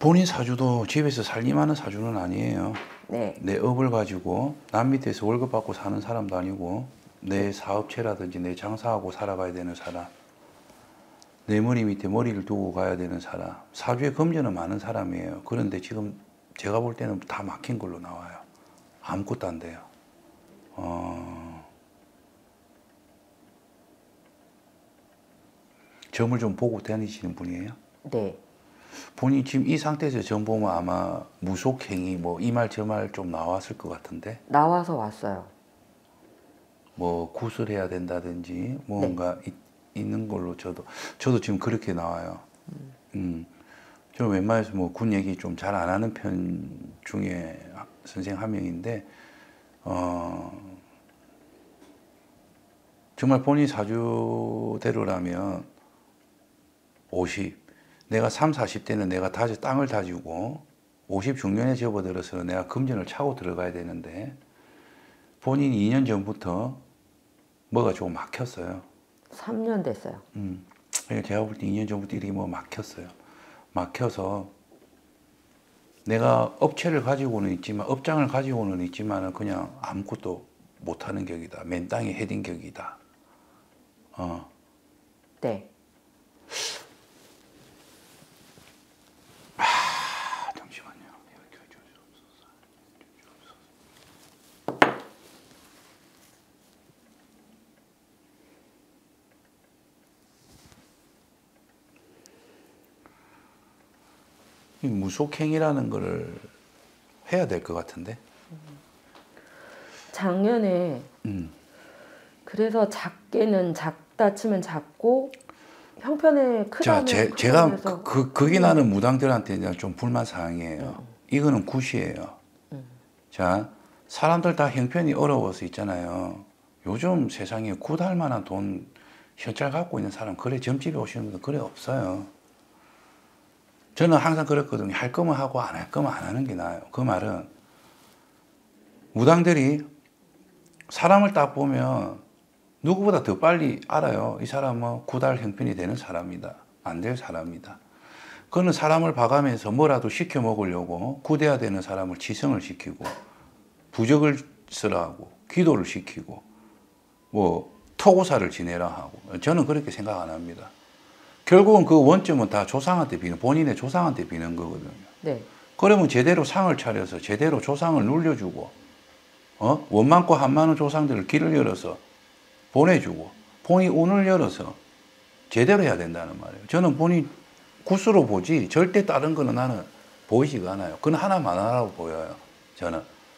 본인 사주도 집에서 살림하는 사주는 아니에요. 네. 내 업을 가지고 남 밑에서 월급 받고 사는 사람도 아니고 내 사업체라든지 내 장사하고 살아가야 되는 사람, 내 머리 밑에 머리를 두고 가야 되는 사람, 사주에 금전은 많은 사람이에요. 그런데 지금 제가 볼 때는 다 막힌 걸로 나와요. 아무것도 안 돼요. 점을 좀 보고 다니시는 분이에요? 네. 본인 지금 이 상태에서 점 보면 아마 무속행위 뭐 이 말 저 말 좀 나왔을 것 같은데, 나와서 왔어요. 뭐 구슬해야 된다든지 뭔가 있는 걸로 저도 지금 그렇게 나와요. 저 웬만해서 뭐 군 얘기 좀 잘 안 하는 편 중에 선생 한 명인데 정말 본인 사주대로라면 50, 내가 3, 40대는 내가 땅을 다지고 50 중년에 접어들어서 내가 금전을 차고 들어가야 되는데 본인이 2년 전부터 뭐가 조금 막혔어요. 3년 됐어요. 그러니까 제가 볼 때 2년 전부터 일이 뭐 막혔어요. 막혀서 내가 업체를 가지고는 있지만 업장을 가지고는 있지만은 그냥 아무것도 못하는 격이다. 맨 땅에 헤딩 격이다. 네. 잠시만요. 이 무속행위라는 거를 해야 될 것 같은데. 작년에 그래서 작게는 작다 치면 작고 형편에 크다면 제가 거기 나는 무당들한테 좀 불만 사항이에요. 이거는 굿이에요. 자, 사람들 다 형편이 어려워서 있잖아요. 요즘 세상에 굿할 만한 돈 현찰 갖고 있는 사람 그래 점집에 오시는 분들 그래 없어요. 저는 항상 그랬거든요. 할 거면 하고 안 할 거면 안 하는 게 나아요. 그 말은 무당들이 사람을 딱 보면 누구보다 더 빨리 알아요. 이 사람은 굿할 형편이 되는 사람이다. 안 될 사람이다. 그는 사람을 봐가면서 뭐라도 시켜 먹으려고 굿해야 되는 사람을 치성을 시키고 부적을 쓰라 하고 기도를 시키고 뭐 토고사를 지내라 하고 저는 그렇게 생각 안 합니다. 결국은 그 원점은 다 조상한테 비는 본인의 조상한테 비는 거거든요. 네. 그러면 제대로 상을 차려서 제대로 조상을 눌려주고 원 많고 한 많은 조상들을 길을 열어서 보내주고 본인 운을 열어서 제대로 해야 된다는 말이에요. 저는 본인 굿으로 보지 절대 다른 거는 나는 보이지가 않아요. 그건 하나만 하라고 보여요. 저는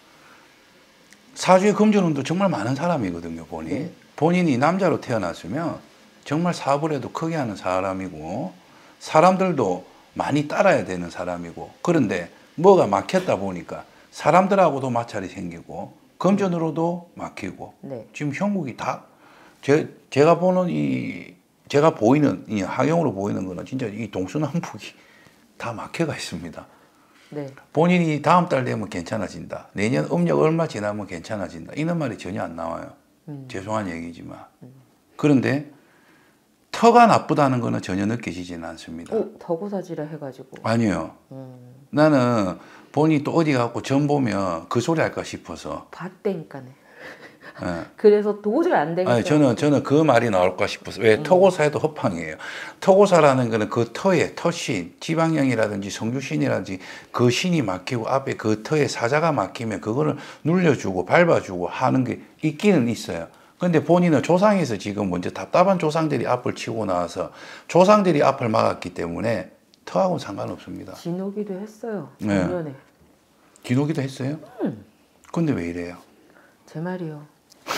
사주의 금전운도 정말 많은 사람이거든요. 본인이 남자로 태어났으면 정말 사업을 해도 크게 하는 사람이고 사람들도 많이 따라야 되는 사람이고 그런데 뭐가 막혔다 보니까 사람들하고도 마찰이 생기고 금전으로도 막히고 지금 형국이 다 제가 보는 제가 보이는 이 하경으로 보이는 거는 진짜 이 동서남북이 다 막혀가 있습니다. 네. 본인이 다음 달 되면 괜찮아진다. 내년 음력 얼마 지나면 괜찮아진다. 이런 말이 전혀 안 나와요. 죄송한 얘기지만. 그런데 터가 나쁘다는 거는 전혀 느껴지지는 않습니다. 덕우사지라 해가지고. 아니요. 나는 본인이 또 어디 가고 점 보면 그 소리 할까 싶어서. 봤대니까네. 네. 그래서 도저히 안 되겠어요. 저는 그 말이 나올까 싶어서. 왜 토고사에도 허팡이에요. 토고사라는 거는 그 터에 터신, 지방령이라든지 성주신이라든지 그 신이 막히고 앞에 그 터에 사자가 막히면 그거를 눌려주고 밟아주고 하는 게 있기는 있어요. 근데 본인은 조상에서 지금 먼저 답답한 조상들이 앞을 치고 나와서 조상들이 앞을 막았기 때문에 터하고는 상관없습니다. 진오기도 했어요. 작년에. 네. 진오기도 했어요? 근데 왜 이래요? 제 말이요.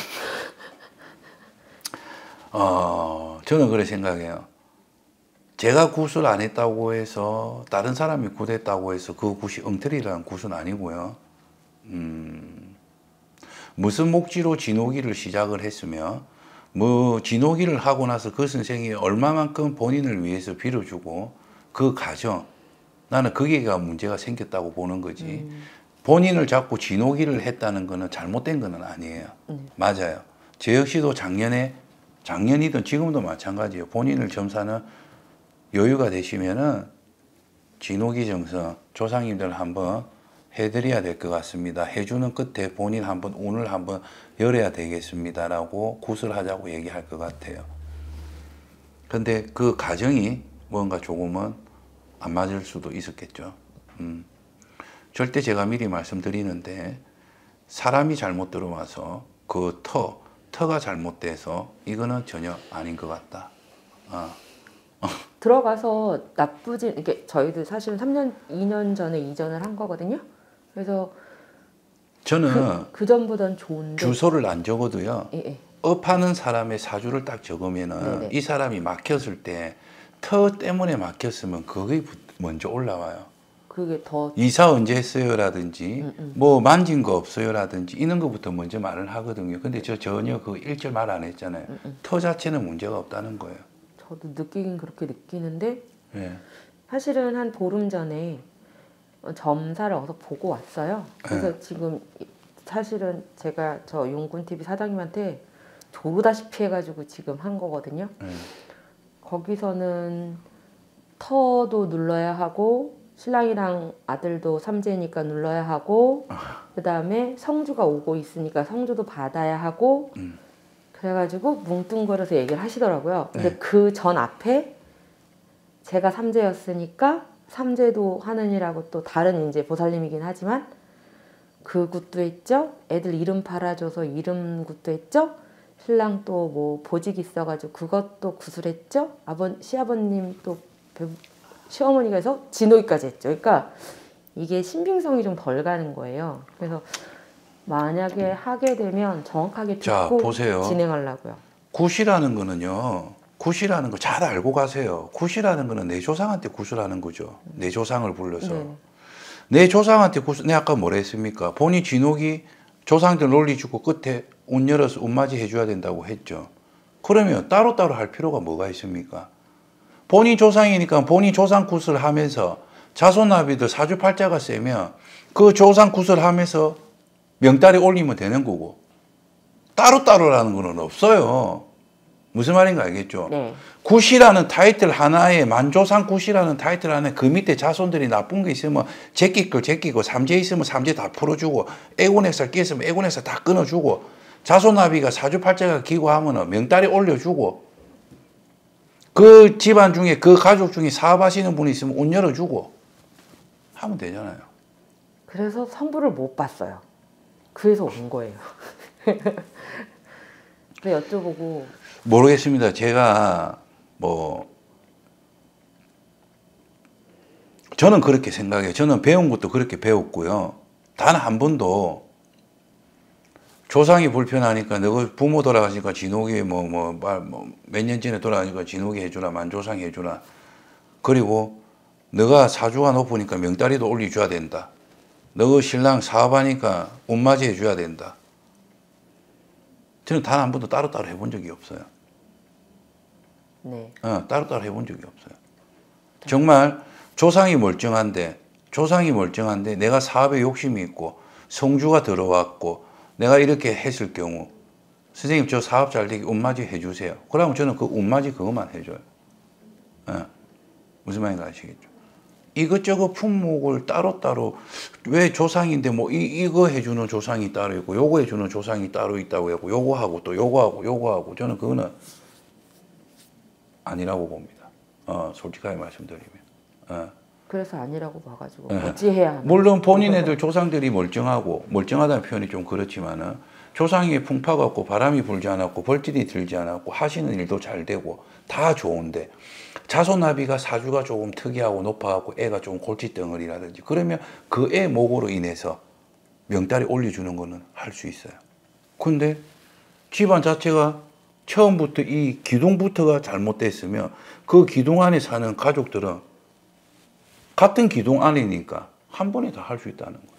저는 그렇게 생각해요. 제가 굿을 안 했다고 해서 다른 사람이 굿했다고 해서 그 굿이 엉터리라는 굿은 아니고요. 무슨 목지로 진호기를 시작을 했으며 뭐 진호기를 하고 나서 그 선생이 얼마만큼 본인을 위해서 빌어주고 그 과정 나는 거기가 문제가 생겼다고 보는 거지. 본인을 자꾸 진호기를 했다는 거는 잘못된 거는 아니에요. 맞아요. 저 역시도 작년이든 지금도 마찬가지예요. 본인을 점사는 여유가 되시면은 진호기 정성 조상님들 한번 해드려야 될 것 같습니다. 해주는 끝에 본인 한번 운을 한번 열어야 되겠습니다라고 구슬하자고 얘기할 것 같아요. 근데 그 가정이 뭔가 조금은 안 맞을 수도 있었겠죠. 절대 제가 미리 말씀드리는데 사람이 잘못 들어와서 그 터가 잘못돼서 이거는 전혀 아닌 것 같다. 들어가서 나쁘진, 이게 저희도 사실은 2년 전에 이전을 한 거거든요. 그래서 저는 그 전보단 좋은데 주소를 안 적어도요. 예, 예. 업하는 사람의 사주를 딱 적으면은 네네. 이 사람이 막혔을 때 터 때문에 막혔으면 그게 먼저 올라와요. 그게 더 이사 언제 했어요라든지 뭐 만진 거 없어요라든지 이런 거부터 먼저 말을 하거든요. 근데 저 전혀 그 일절 말 안 했잖아요. 터 자체는 문제가 없다는 거예요. 저도 느끼긴 그렇게 느끼는데 예. 사실은 한 보름 전에 점사를 어서 보고 왔어요. 그래서 지금 사실은 제가 저 용군TV 사장님한테 조르다시피 해가지고 지금 한 거거든요. 거기서는 터도 눌러야 하고 신랑이랑 아들도 삼재니까 눌러야 하고 그 다음에 성주가 오고 있으니까 성주도 받아야 하고 그래가지고 뭉뚱그려서 얘기를 하시더라고요. 근데 그 전 앞에 제가 삼재였으니까 삼재도 하느니라고 또 다른 이제 보살님이긴 하지만 그 굿도 했죠. 애들 이름 팔아줘서 이름 굿도 했죠. 신랑 또 뭐 보직 있어가지고 그것도 구슬했죠. 시아버님 또 시어머니가 해서 진호기까지 했죠. 그러니까 이게 신빙성이 좀 덜 가는 거예요. 그래서 만약에 하게 되면 정확하게 자, 듣고 보세요. 진행하려고요. 굿이라는 거는요. 굿이라는 거 잘 알고 가세요. 굿이라는 거는 내 조상한테 구슬하는 거죠. 내 조상을 불러서. 네. 내 조상한테 구슬, 내가 아까 뭐라 했습니까? 본인 진옥이 조상들 논리 주고 끝에 운 열어서 운맞이 해줘야 된다고 했죠. 그러면 따로따로 할 필요가 뭐가 있습니까? 본인 조상이니까 본인 조상 구슬 하면서 자손나비들 사주팔자가 세면 그 조상 구슬 하면서 명달이 올리면 되는 거고 따로따로라는 거는 없어요. 무슨 말인가 알겠죠? 네. 굿이라는 타이틀 하나에 만조상 굿이라는 타이틀 하나에 그 밑에 자손들이 나쁜 게 있으면 제끼 걸 제끼고 삼재 있으면 삼재 다 풀어주고 애군액살 끼 있으면 애군액살 다 끊어주고 자손나비가 사주팔자가 기고하면 명달이 올려주고 그 집안 중에 그 가족 중에 사업하시는 분이 있으면 운 열어주고 하면 되잖아요. 그래서 성부를 못 봤어요. 그래서 온 거예요. 그래 여쭤보고 모르겠습니다. 제가 저는 그렇게 생각해요. 저는 배운 것도 그렇게 배웠고요. 단 한 번도 조상이 불편하니까 너 부모 돌아가시니까 진옥이 몇 년 전에 돌아가니까 진옥이 해주라 만조상 해주라. 그리고 너가 사주가 높으니까 명다리도 올려줘야 된다. 너 신랑 사업하니까 운맞이 해줘야 된다. 저는 단 한 번도 따로따로 해본 적이 없어요. 네. 따로따로 해본 적이 없어요. 정말 조상이 멀쩡한데 내가 사업에 욕심이 있고 성주가 들어왔고 내가 이렇게 했을 경우 선생님 저 사업 잘 되게 운맞이 해주세요. 그러면 저는 그 운맞이 그것만 해줘요. 무슨 말인가 아시겠죠? 이것저것 품목을 따로따로 왜 조상인데 뭐 이거 해주는 조상이 따로 있고 요거 해주는 조상이 따로 있다고 하고 요거하고 또 요거하고 저는 그거는 아니라고 봅니다. 솔직하게 말씀드리면. 그래서 아니라고 봐가지고 어찌해야 하나. 물론 본인애들 조상들이 멀쩡하다는 표현이 좀 그렇지만은 조상이 풍파가 없고 바람이 불지 않았고 벌집이 들지 않았고 하시는 일도 잘 되고 다 좋은데 자손나비가 사주가 조금 특이하고 높아갖고 애가 좀 골칫덩어리라든지 그러면 그 애 목으로 인해서 명달이 올려주는 거는 할 수 있어요. 근데 집안 자체가 처음부터 이 기둥부터가 잘못됐으면 그 기둥 안에 사는 가족들은 같은 기둥 안이니까 한 번에 다 할 수 있다는 거예요.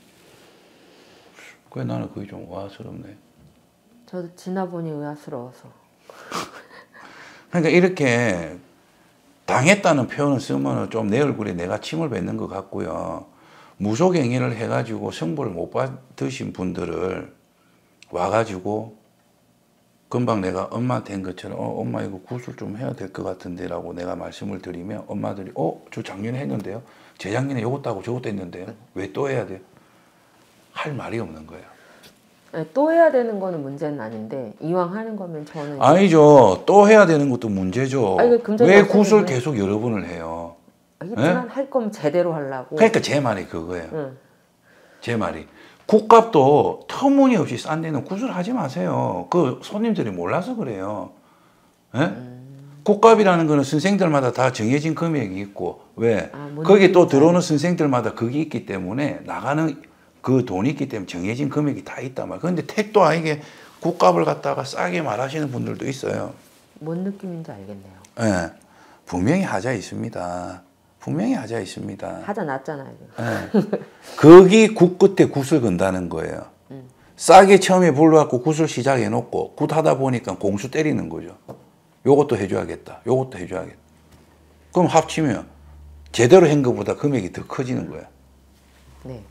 그래 나는 그게 좀 와스럽네. 저도 지나보니 의아스러워서. 그러니까 이렇게 당했다는 표현을 쓰면 좀 내 얼굴에 내가 침을 뱉는 것 같고요. 무속행위를 해가지고 성부를 못 받으신 분들을 와가지고 금방 내가 엄마한테 한 것처럼 엄마 이거 구술 좀 해야 될 것 같은데 라고 내가 말씀을 드리면 엄마들이 저 작년에 했는데요. 재작년에 요것도 하고 저것도 했는데요. 왜 또 해야 돼요? 할 말이 없는 거예요. 네, 또 해야 되는 거는 문제는 아닌데 이왕 하는 거면 저는 아니죠. 또 해야 되는 것도 문제죠. 왜 굿을 계속 여러 번을 해요? 했지만 할 거면 제대로 하려고. 그러니까 제 말이 그거예요. 응. 제 말이. 굿값도 터무니없이 싼 데는 굿을 하지 마세요. 그 손님들이 몰라서 그래요. 예? 굿값이라는 거는 선생들마다 다 정해진 금액이 있고 왜? 거기 또 들어오는 선생들마다 그게 있기 때문에 나가는 그 돈이 있기 때문에 정해진 금액이 다 있단 말이에요. 그런데 택도 아니게 굿값을 갖다가 싸게 말하시는 분들도 있어요. 뭔 느낌인지 알겠네요. 예. 분명히 하자 있습니다. 분명히 하자 있습니다. 하자 났잖아요. 예. 거기 굿 끝에 굿을 건다는 거예요. 싸게 처음에 불러갖고 굿을 시작해 놓고 굿 하다 보니까 공수 때리는 거죠. 요것도 해줘야겠다. 요것도 해줘야겠다. 그럼 합치면 제대로 한 것보다 금액이 더 커지는 거예요. 네.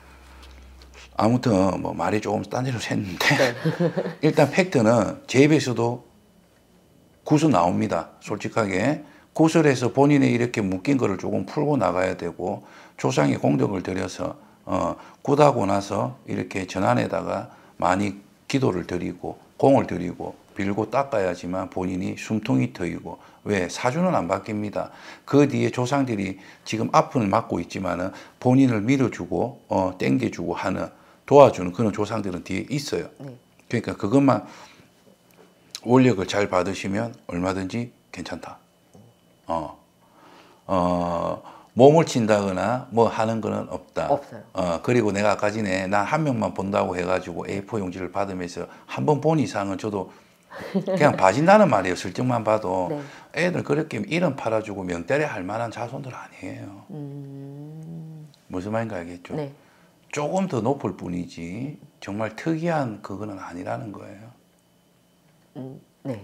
아무튼 뭐 말이 조금 딴 데로 샜는데 네. 일단 팩트는 제 입에서도 굿은 나옵니다. 솔직하게. 굿을 해서 본인의 이렇게 묶인 거를 조금 풀고 나가야 되고 조상의 공덕을 들여서 굿하고 나서 이렇게 전안에다가 많이 기도를 드리고 공을 드리고 빌고 닦아야지만 본인이 숨통이 트이고 왜 사주는 안 바뀝니다. 그 뒤에 조상들이 지금 아픔을 맡고 있지만은 본인을 밀어주고 땡겨주고 하는 도와주는 그런 조상들은 뒤에 있어요. 그러니까 그것만 원력을 잘 받으시면 얼마든지 괜찮다. 몸을 친다거나 뭐 하는 거는 없다. 없어요. 그리고 내가 아까 전에 난 한 명만 본다고 해가지고 A4 용지를 받으면서 한 번 본 이상은 저도 그냥 봐진다는 말이에요. 슬쩍만 봐도. 네. 애들 그렇게 이름 팔아주고 명때려 할 만한 자손들 아니에요. 무슨 말인가 알겠죠? 네. 조금 더 높을 뿐이지 정말 특이한 그거는 아니라는 거예요. 네.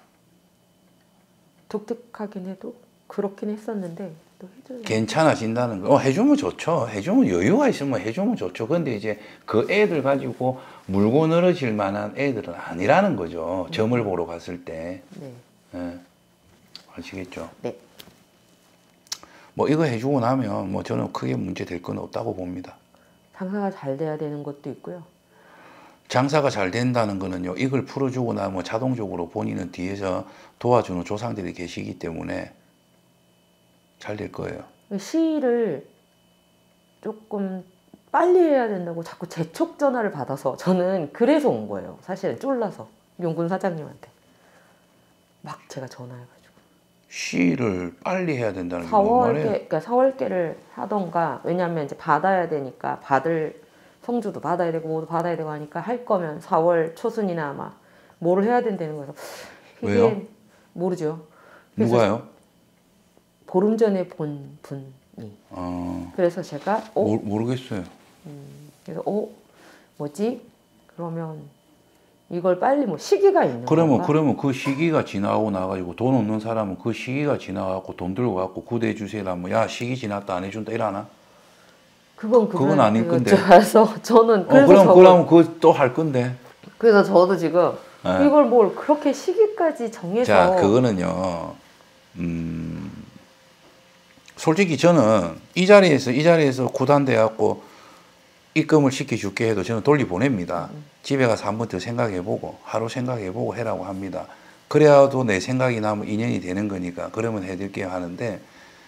독특하긴 해도 그렇긴 했었는데 또 해주려고. 괜찮아진다는 거. 해주면 좋죠. 해주면 여유가 있으면 해주면 좋죠. 근데 이제 그 애들 가지고 물고 늘어질 만한 애들은 아니라는 거죠. 점을 보러 갔을 때. 네. 예. 아시겠죠? 네. 뭐 이거 해주고 나면 뭐 저는 크게 문제 될 건 없다고 봅니다. 장사가 잘 돼야 되는 것도 있고요. 장사가 잘 된다는 거는요. 이걸 풀어주고 나면 자동적으로 본인은 뒤에서 도와주는 조상들이 계시기 때문에 잘 될 거예요. 시를 조금 빨리 해야 된다고 자꾸 재촉 전화를 받아서 저는 그래서 온 거예요. 사실은 쫄라서 용군 사장님한테 막 제가 전화해가지고 시를 빨리 해야 된다는 게 뭔 말이에요? 4월께 그러니까 4월께를 하던가 왜냐하면 이제 받아야 되니까 받을 성주도 받아야 되고 뭐도 받아야 되고 하니까 할 거면 4월 초순이나 아마 뭐를 해야 된다는 거예요. 왜요? 모르죠. 누가요? 보름 전에 본 분이. 그래서 제가 모르겠어요. 그래서 뭐지? 그러면 이걸 빨리 뭐 시기가 있는 건가? 그러면 그 시기가 지나고 나가지고 돈 없는 사람은 그 시기가 지나가고 돈 들고 갖고 구대 주세요라면 야 시기 지났다 안 해준다 이러나? 그건 아닐 건데. 그래서 저는 그럼 그거 또 할 건데. 그래서 저도 지금 네. 이걸 뭘 그렇게 시기까지 정해서. 자 그거는요. 솔직히 저는 이 자리에서 구단돼 갖고 입금을 시켜줄게 해도 저는 돌려보냅니다. 집에 가서 한 번 더 생각해보고 하루 생각해보고 해라고 합니다. 그래야도 내 생각이 나면 인연이 되는 거니까 그러면 해드릴게요 하는데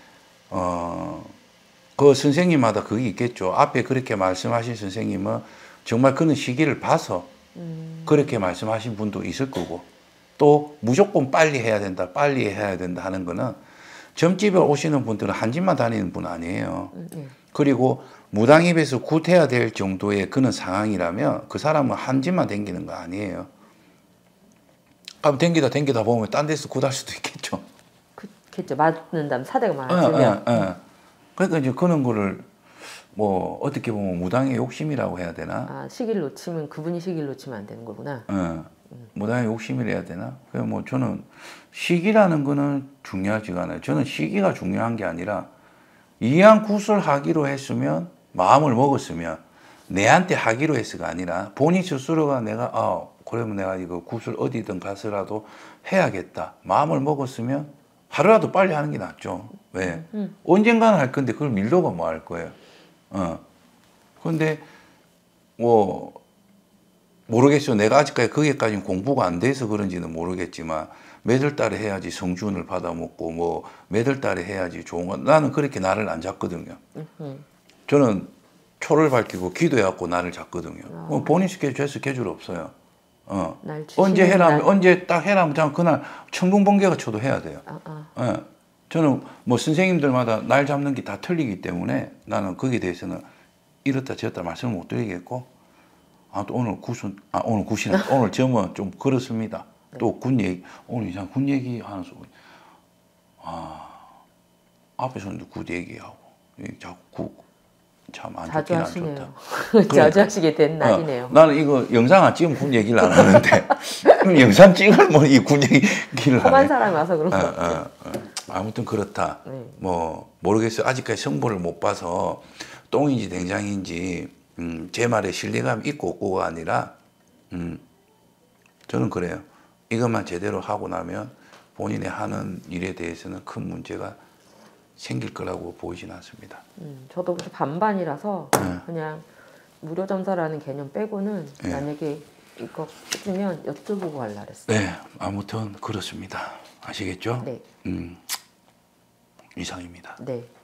그 선생님마다 그게 있겠죠. 앞에 그렇게 말씀하신 선생님은 정말 그는 시기를 봐서 그렇게 말씀하신 분도 있을 거고 또 무조건 빨리 해야 된다 하는 거는 점집에 오시는 분들은 한 집만 다니는 분 아니에요. 그리고 무당입에서 굿해야 될 정도의 그런 상황이라면 그 사람은 한 집만 댕기는 거 아니에요. 그럼 댕기다 보면 딴 데서 굿할 수도 있겠죠. 그렇겠죠. 맞는다면 사대가 많아지면. 그러니까 이제 그런 거를 뭐 어떻게 보면 무당의 욕심이라고 해야 되나? 시기를 놓치면 그분이 시기를 놓치면 안 되는 거구나. 무당의 욕심이라 해야 되나? 그래서 뭐 저는 시기라는 거는 중요하지가 않아요. 저는 시기가 중요한 게 아니라 이왕 굿을 하기로 했으면 마음을 먹었으면 내한테 하기로 했어가 아니라 본인 스스로가 내가 그러면 내가 이거 굿을 어디든 가서라도 해야겠다. 마음을 먹었으면 하루라도 빨리 하는 게 낫죠. 왜? 언젠가는 할 건데 그걸 밀려고 뭐 할 거예요. 근데 뭐 모르겠어요. 내가 아직까지 거기까지는 공부가 안 돼서 그런지는 모르겠지만 매달 달에 해야지 성준을 받아먹고 뭐 매달 달에 해야지 좋은 건 나는 그렇게 날을 안 잡거든요. 저는 초를 밝히고 기도해갖고 날을 잡거든요. 본인 스케줄 없어요. 언제 해라면 언제 딱 해라면 저 그날 천둥번개가 쳐도 해야 돼요. 저는 뭐 선생님들마다 날 잡는 게 다 틀리기 때문에 나는 거기에 대해서는 이렇다 저렇다 말씀을 못 드리겠고 또 오늘 오늘 점은 좀 그렇습니다. 네. 또 군 얘기 오늘 이상 군 얘기 하는 소리 앞에서는 군 얘기하고 자꾸 참 안 자주 좋긴 안 하시네요. 좋다. 자주 하시게 된 날이네요. 나는 이거 영상 안 찍으면 군 얘기를 안 하는데 그럼 영상 찍으면 뭐 이 군 얘기를 험한 하네. 사람이 와서 그런 것 같아요. 아무튼 그렇다. 네. 뭐 모르겠어요. 아직까지 성보를 못 봐서 똥인지 된장인지 제 말에 신뢰감이 있고 없고가 아니라 저는 그래요. 이것만 제대로 하고 나면 본인의 하는 일에 대해서는 큰 문제가 생길 거라고 보이진 않습니다. 저도 그렇게 반반이라서 그냥 무료 점사라는 개념 빼고는 만약에 이거 있으면 여쭤보고 갈라 그랬어요. 네, 아무튼 그렇습니다. 아시겠죠? 네. 이상입니다. 네.